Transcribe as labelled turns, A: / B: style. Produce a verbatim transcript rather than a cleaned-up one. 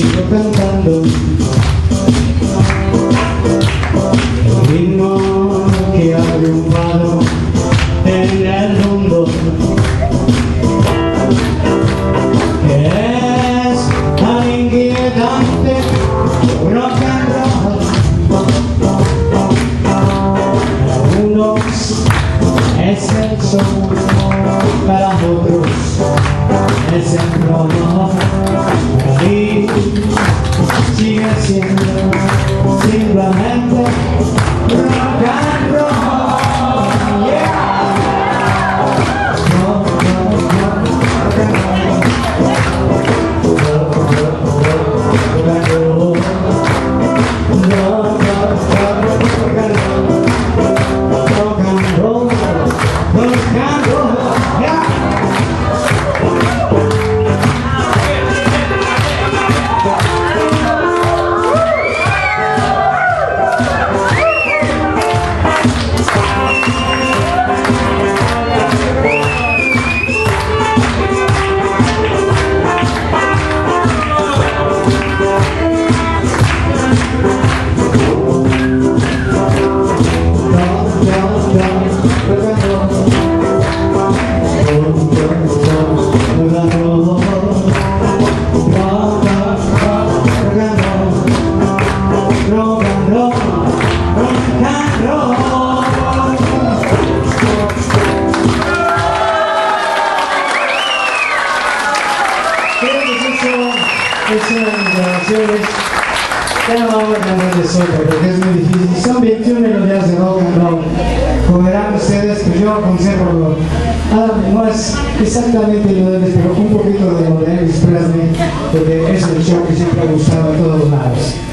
A: sigo cantando el ritmo que ha triunfado en el mundo, que es tan inquietante, rock and roll. Para unos es el sol, para otros es el robo. Para mí sigue siendo simplemente rock and roll. Yeah. Rock, rock, rock, rock and roll. Rock, rock, rock, rock and roll. Rock, rock, rock, rock and roll. Rock and roll, rock and roll. Yeah. Ya no vamos a cantar de sopa porque es muy difícil. Son veintiún melodías de rock and roll. Como verán ustedes, pues yo aconsejo nada más exactamente lo de pero un poquito de lo de Elvis Presley, porque es el show que siempre ha gustado a todos lados.